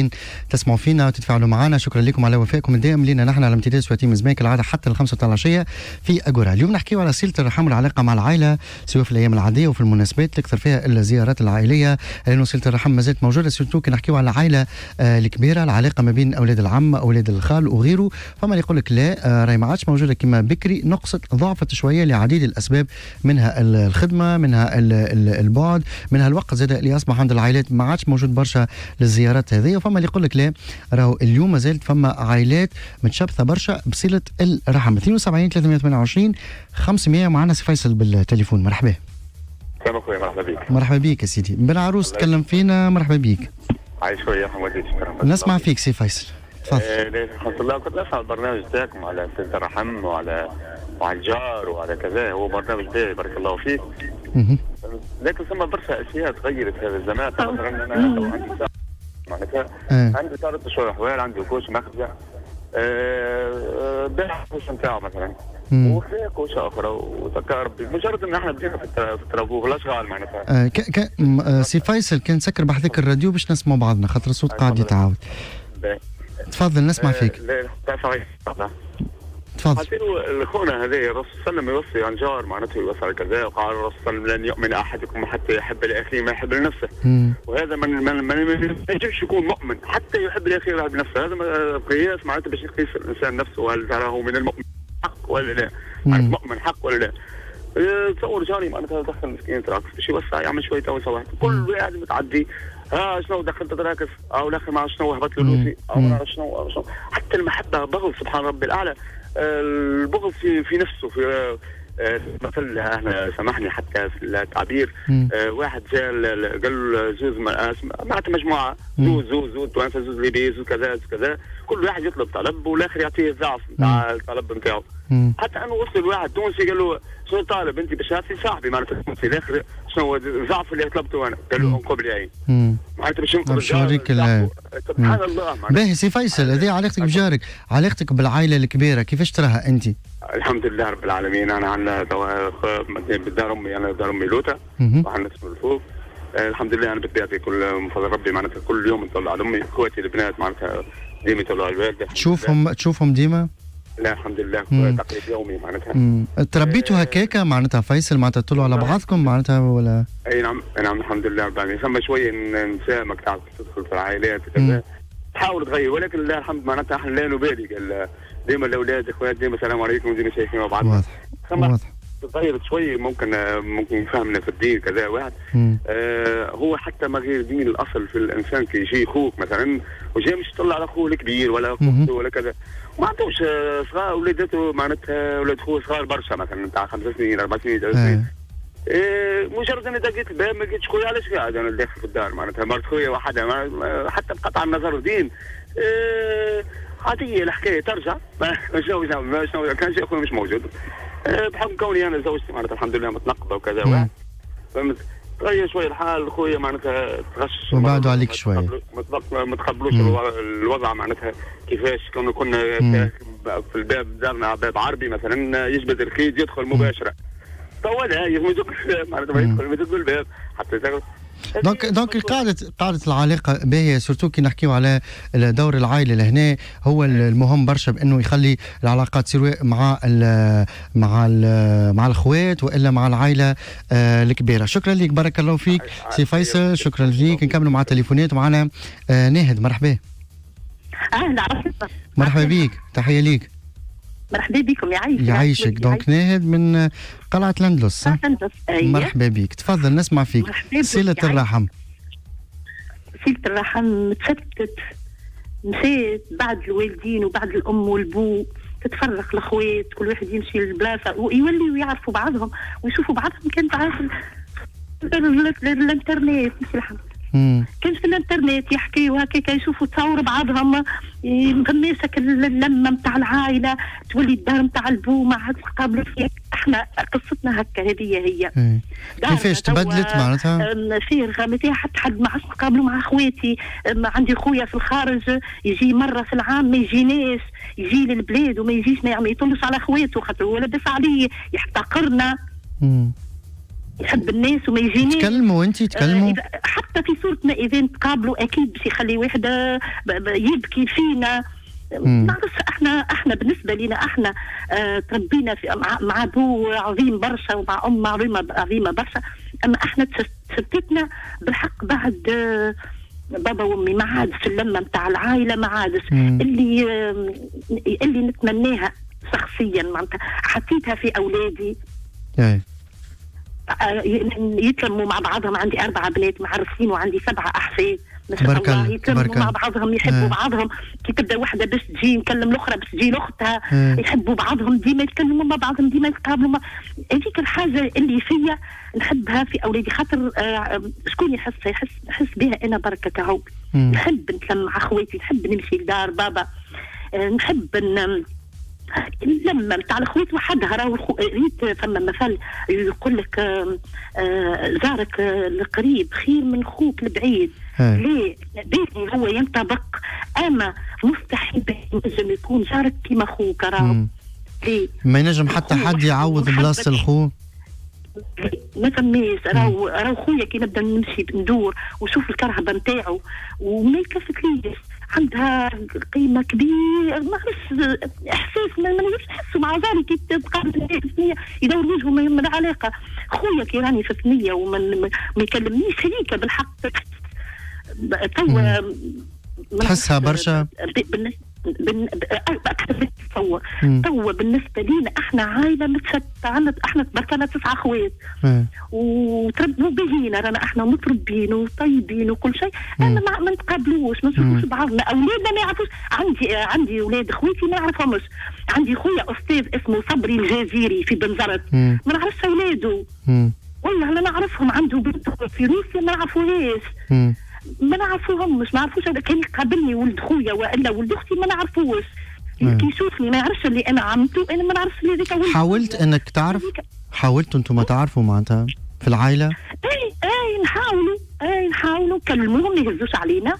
قاعدين تسمعوا فينا وتتفاعلوا معنا. شكرا لكم على وفائكم الدائم لنا نحن على امتداد سواتي مزمان كالعاده حتى ال5 العشيه في اجورا. اليوم نحكيو على صله الرحم والعلاقه مع العائله سواء في الايام العاديه وفي المناسبات اللي تكثر فيها الزيارات العائليه، لانه صله الرحم ما زالت موجوده سورتو كي نحكيو على العائله الكبيره، العلاقه ما بين اولاد العم اولاد الخال وغيره. فما اللي يقول لك لا راهي ما عادش موجوده كما بكري، نقصت ضعفت شويه لعديد الاسباب، منها الخدمه، منها البعد، منها الوقت زاد اللي اصبح عند العائلات ما عادش موجود برشا للزيارات هذه. وفما اللي يقول لك لا راهو اليوم ما زالت فما عائلات متشبثه برشا بصله الرحم. 72 328 500 معنا سي فيصل بالتليفون. مرحبا. سلام اخويا، مرحبا بك. مرحبا بك يا سيدي. بن عروس تكلم فينا. مرحبا بك. عايش شويه حمودي. شكرا. نسمع فيك سي فيصل. تفضل. الحمد لله. كنت اسمع البرنامج تاعكم على صله الرحم وعلى الجار وعلى كذا، هو برنامج باهي بارك الله فيك. لكن ثم برشا اشياء تغيرت هذا الزمان. مثلا انا عندي ساعه معناتها عندي صارت شويه احوال، عندي كوش مخزن باع الكوش نتاعو مثلا وخذ كوشه اخرى وتذكر ربي مجرد ان احنا بدينا في الترابو في الاشغال معناتها. سي فيصل كان سكر بحذاك الراديو باش نسمعوا بعضنا خاطر الصوت قاعد يتعاود. تفضل نسمع فيك. تفضل. حسيتوا الاخونا هذا الرسول صلى الله عليه وسلم يوصي عن جار معناته يوصي على كذا، وقال الرسول صلى الله عليه وسلم لن يؤمن احدكم حتى يحب لاخيه ما يحب لنفسه. وهذا ما يجبش يكون مؤمن حتى يحب لاخيه ما يحب لنفسه. هذا قياس معناته باش يقيس الانسان نفسه هل تراه من المؤمن حق ولا لا؟ مؤمن حق ولا لا؟ تصور جاري معناتها دخل مسكين تراكس باش يوسع يعمل شويه توسع، كل واحد متعدي شنو دخلت تراكس او الاخر ما شنو هبط له لوسي او ما نعرف شنو. حتى المحبه بغض سبحان ربي الاعلى، البغض في نفسه في مثل احنا سامحني حتى في التعبير. واحد جاء قال له زوز معناتها مجموعه زوز توانسه زوز ليبي زوز كذا كل واحد يطلب طلب والاخر يعطيه الضعف نتاع الطلب نتاعو. حتى انه وصل واحد تونسي قال له شنو طالب انت باش تعطي صاحبي معناتها تونسي الاخر شنو الضعف اللي طلبته انا؟ قال له انقب لي عين معناتها باش ينقب الجار. سبحان الله. باهي سي فيصل هذه علاقتك بجارك، علاقتك بالعائله الكبيره كيفاش تراها انت؟ الحمد لله رب العالمين. انا عندنا بدار امي، انا دار امي لوطه وعندنا اسمه الفوق. الحمد لله انا بطبيعتي كل من فضل ربي معناتها كل يوم نطلع على امي. اخواتي البنات معناتها ديما يطلعوا على الوالده. تشوفهم ديما؟ لا الحمد لله تقريبا يومي معناتها. تربيتوا هكاكا معناتها فيصل معناتها تطلعوا على بعضكم معناتها ولا؟ اي نعم الحمد لله رب العالمين. ثم شويه النساء ما تعرف تدخل في العائلات كذا تحاول تغير، ولكن لله الحمد معناتها احنا لا نبالي. قال ديما الاولاد اخوات ديما السلام عليكم ديما شايفين مع بعض. واضح. تغيرت شويه ممكن يفهمنا في الدين كذا واحد. هو حتى ما غير دين الاصل في الانسان كي يجي اخوك مثلا وجاي مش يطلع على اخوه الكبير ولا اخته ولا كذا ما عندوش صغار ولادته معناتها ولاد اخوه صغار برشا مثلا نتاع 5 سنين 4 سنين 3 سنين. مجرد اني دقيت الباب ما لقيتش خويا علاش قاعد انا داخل في الدار معناتها مرت خويا وحدها حتى بقطع النظر دين عاديه الحكايه ترجع شنو كان شيء اخويا مش موجود بحكم كوني انا زوجتي معناتها الحمد لله متنقبه وكذا واحد فهمت. تغير شويه الحال خويا معناتها تغش وبعدوا عليك شويه ما تقبلوش الوضع معناتها كيفاش كنا في الباب دارنا باب عربي مثلا يجبد الخيط يدخل مباشره طولها يدق معناتها ما يدخل يدق الباب حتى دونك قاعدة العلاقة باهية سورتو كي نحكيو على دور العائلة لهنا هو المهم برشا بانه يخلي العلاقات سواء مع الاخوات والا مع العائلة الكبيرة. شكرا لك بارك الله فيك سي فيصل. شكرا لك. نكملوا مع التليفونات معنا ناهد. مرحبا. مرحبا بيك. تحية ليك. مرحبا بكم. يعيشك. دونك ناهد من قلعة لندلس. مرحبا بك. تفضل نسمع فيك. صلة الرحم. صلة الرحم تفتت مشيت بعد الوالدين وبعد الام والبو تتفرق الاخوات كل واحد يمشي للبلاصه ويوليوا يعرفوا بعضهم ويشوفوا بعضهم. كانت عارف الانترنت مش الحمد كانش في الانترنت يحكيوا هكاك يشوفوا تصور بعضهم مغمسك اللمه نتاع العائله تولي الدار نتاع البو ما عاد تقابلوا فيها. احنا قصتنا هكا هذه هي. كيفاش تبدلت معناتها؟ فارغه ما فيها حد ما عادش نتقابلوا مع اخواتي. عندي خويا في الخارج يجي مره في العام ما يجيناش يجي للبلاد وما يجيش ما يطلش على اخواته خاطر هو لاباس عليه يحتقرنا. يحب الناس وما يجينيش. تكلموا انت تكلموا حتى في صورتنا اذا نتقابلوا اكيد باش يخلي واحد يبكي فينا. ما نعرفش، احنا بالنسبه لنا احنا تربينا مع ابو عظيم برشا ومع ام عظيمه برشا، اما احنا تشتتنا بالحق بعد بابا وامي. ما عادش اللمه نتاع العائله، ما عادش اللي نتمناها شخصيا معناتها حطيتها في اولادي. يتلموا مع بعضهم. عندي 4 بنات معرفين وعندي 7 أحفاد ما شاء الله. يتلموا مع بعضهم، يحبوا بعضهم. كي تبدا واحده باش تجي نكلم الاخرى باش تجي لاختها. يحبوا بعضهم، ديما يتكلموا مع بعضهم، ديما يتقابلوا. هذيك الحاجه اللي فيا نحبها في اولادي، خاطر شكون يحس بها انا بركه كهو. نحب نتلم مع خواتي، نحب نمشي لدار بابا، نحب لما نتاع الخويت وحدها. راهو ريت فما مثل يقول لك جارك القريب خير من خوك البعيد. ليه؟ بيتي هو ينطبق، اما مستحيل ينجم يكون جارك كيما خوك. راهو ليه؟ ما ينجم حتى حد يعوض بلاصه الخو. ما فماش. راهو خويا كي نبدا نمشي ندور ونشوف الكرهبه نتاعو وما يكفتليش، عندها قيمه كبيره. ما عرفش احساس ما نجمش نحسه مع جاري كي تقابل الناس في ثنيه يدور وجهه ما علاقه. خويا كي راني في ثنيه وما يكلمنيش هذيك بالحق توا تحسها برشا. توا بالنسبه لينا احنا عائله متشتته، احنا تبارك الله 9 اخوات وتربوا بهينا، رانا احنا متربين وطيبين وكل شيء. انا ما نتقابلوش، ما نشوفوش بعضنا. اولادنا ما يعرفوش. عندي اولاد خويتي ما نعرفهمش. عندي خويا استاذ اسمه صبري الجزيري في بنزرت، ما نعرفش اولاده والله لا نعرفهم. عنده بنت في روسيا ما نعرفوهاش، ما نعرفوهم، مش نعرفوش. كان يقابلني ولد خويا والا ولد اختي ما نعرفوش. كي يشوفني ما يعرفش اللي انا عمته، انا ما نعرفش اللي ذاك ولد. حاولت انك تعرف؟ حاولتوا انتم ما تعرفوا معناتها في العائله؟ نحاولوا نكلموهم ما يهزوش علينا.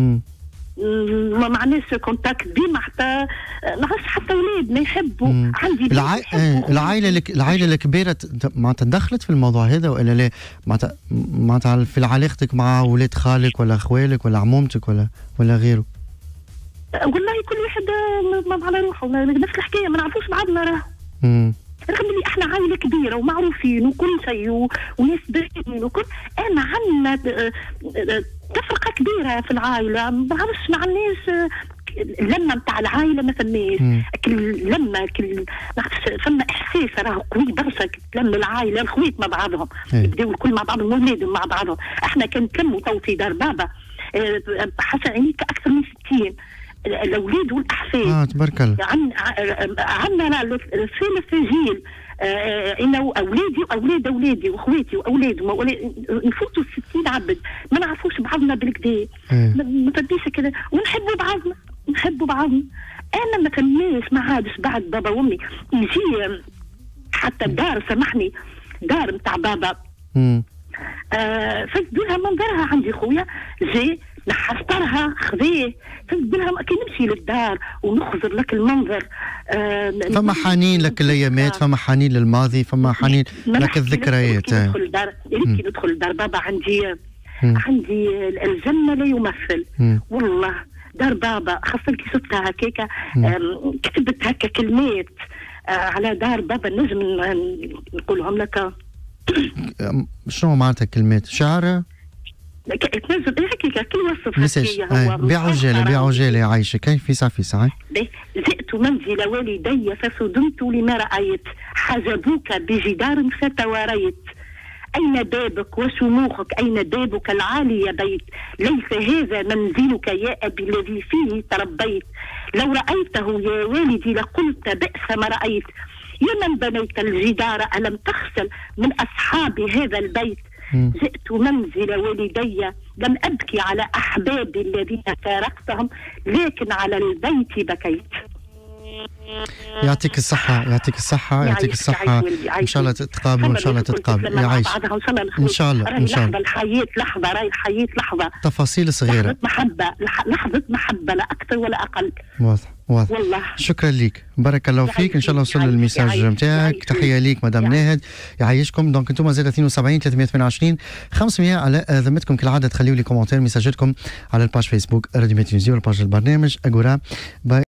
ما معناش كونتاكت ديما، حتى نعرفش حتى اولادنا يحبوا. عندي العائله الكبيره معناتها دخلت في الموضوع هذا ولا لا؟ معناتها في علاقتك مع ولاد خالك ولا خوالك ولا عمومتك ولا غيره؟ والله كل واحد على روحه، نفس الحكايه، ما نعرفوش بعضنا. راه رغم اللي احنا عائله كبيره ومعروفين وكل شيء وناس باهين وكل، انا عندنا تفرقه كبيره في العائله. ما بعرفش، ما عندناش اللمه نتاع العائله، ما فماش لما فما احساس راهو قوي برشا. تلم العائله الخويت مع بعضهم، يبداو الكل مع بعضهم واولادهم مع بعضهم. احنا كنتلموا تو في دار بابا حتى عينيك اكثر من 60 الاولاد والاحفاد. تبارك الله. عندنا ثالث جيل، انا واولادي واولاد اولادي واخواتي واولادهم نفوتوا 60 عبد، ما نعرفوش بعضنا بالكدا. ما تبيش كذا، ونحبوا بعضنا. انا ما فماش، ما عادش بعد بابا وامي يجي حتى الدار، سامحني، دار نتاع بابا فسدولها منظرها. عندي خويا جاي نحسترها خذيه، فسدولها كي نمشي للدار ونخزر لك المنظر. فما حنين لك الايامات، فما حنين للماضي، فما حنين لك الذكريات. كي ندخل لدار بابا عندي الجنه لا يمثل والله. دار بابا خاصة كي شفتها هكاكا، كتبت هكا كلمات على دار بابا نجم نقولهم لك. شنو معناتها كلمات؟ شعر؟ تنجم هكاكا كل وصف هكايا. بعجالة يا عايشة، كيف في ساعة؟ جئت منزل والدي فصدمت لما رأيت، حجبوك بجدار فتواريت. أين بابك وشموخك؟ أين بابك العالي يا بيت؟ ليس هذا منزلك يا أبي الذي فيه تربيت. لو رأيته يا والدي لقلت بئس ما رأيت. يا من بنيت الجدار ألم تخجل من أصحاب هذا البيت؟ جئت منزل والدي لم أبكي على أحبابي الذين فارقتهم، لكن على البيت بكيت. يعطيك الصحة، يعطيك الصحة، يعطيك الصحة. إن شاء الله تتقابلوا، إن شاء الله تتقابلوا. يعيش إن شاء الله، إن شاء الله. الحياة لحظة، راهي الحياة لحظة، تفاصيل صغيرة، لحظة محبة لا أكثر ولا أقل. واضح. والله. شكرا لك، بارك الله فيك. ان شاء الله وصل الميساج نتاعك. تحيه ليك مدام ناهد، يعيشكم. دونك انتم 72 328 500 على ذمتكم كالعاده. تخليوا لي كومنتير ميساجاتكم على الباج فيسبوك راديو ميتينيوز والباج البرنامج اغورا.